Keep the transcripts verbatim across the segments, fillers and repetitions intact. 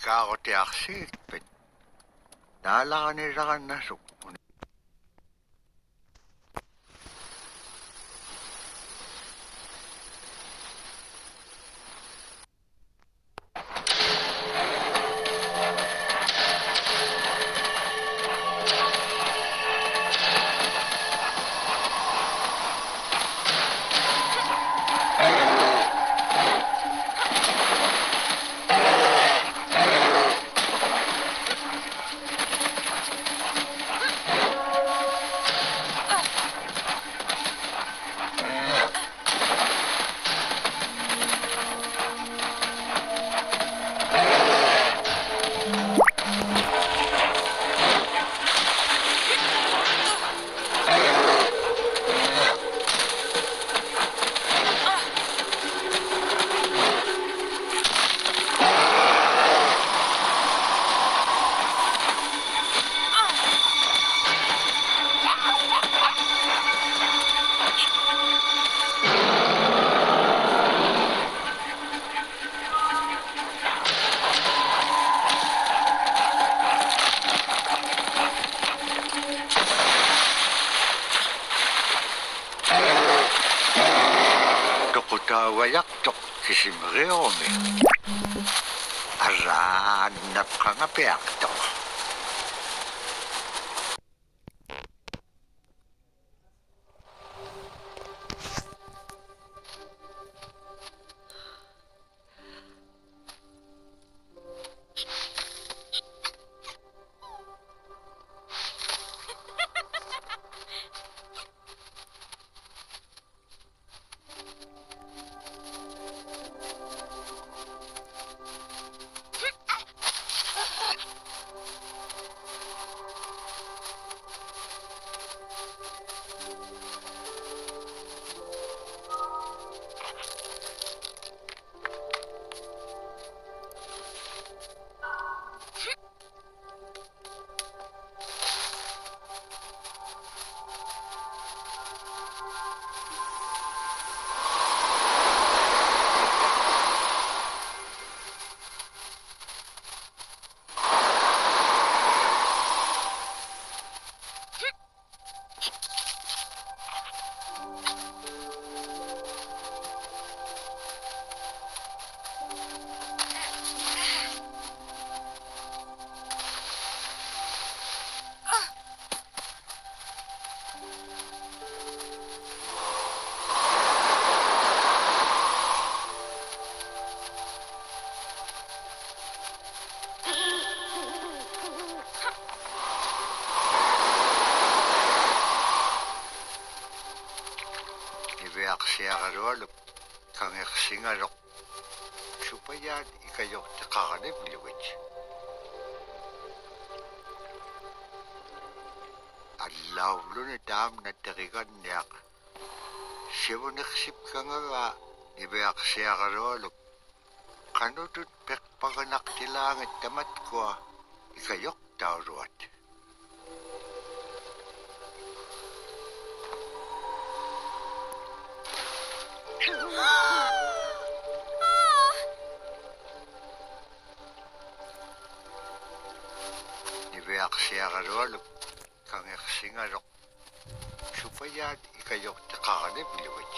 kaarotiarsiitpit naalaqanilaqannasuk Tawayaktok kisimreomi araan napkangapiaktok Siagarualuk kangersingarok supaya ikayok takakanib liwit. Alawlo ni dam na tarigan niyak siya naksip kangara ibayak siagarualuk kanutut pekpaganak tilangit tamat ko ikayok tauruat. Ibayak siagarualuk kangersingarok supaya ikayok takakanib liwit.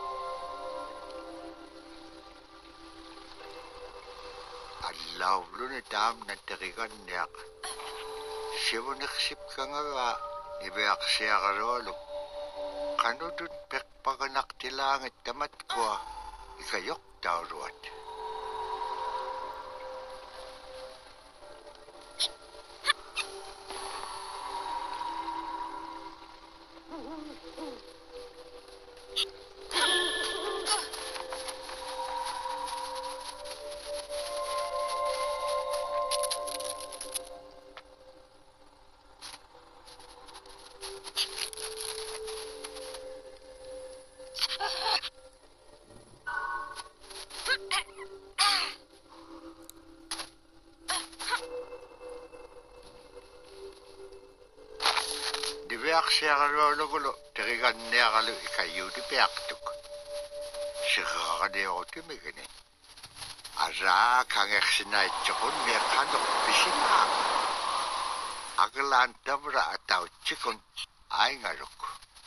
Alawlo ni dam na tarigan niyak siya naksip kangara ibayak siagarualuk kanutut pekpaganak tilangit tamat ko ikayok tauruat. Dibiak siagarualugulo tarigan niyakalu ikayu di piaktuk. Sigakadeo timigini. Ara kangeksina chokon me kanok pisina. Agalan tabra atau chikon ay ngaruk.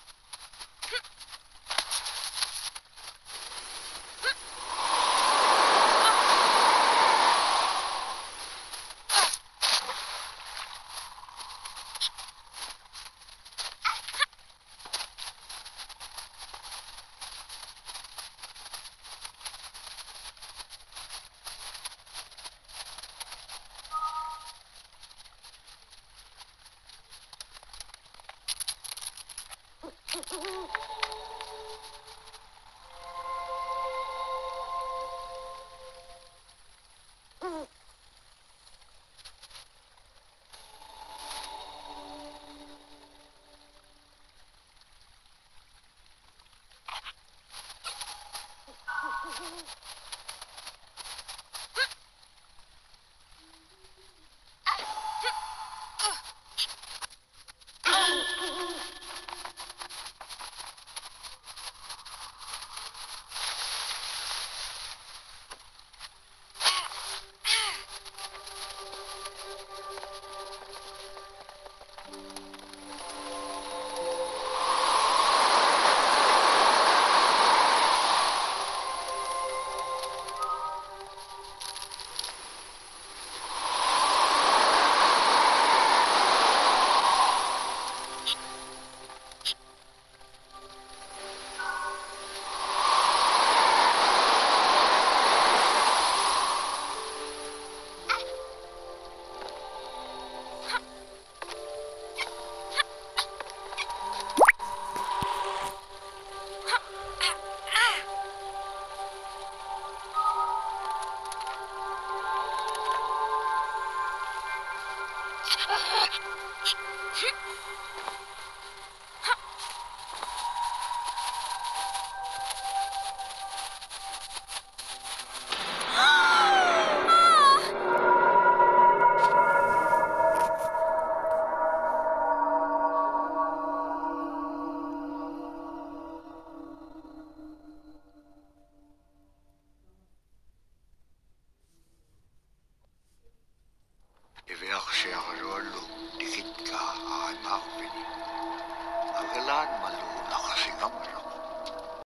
Iveaksiakarolo dikit ka ay makpini. Agalan maluna kasi ngamra.